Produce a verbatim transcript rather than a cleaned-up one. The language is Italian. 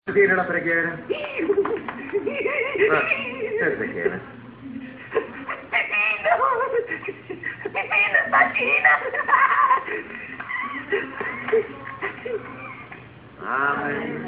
Dire la preghiera. Ma, che preghiera? Pepino! Pepino, bambina! Amen.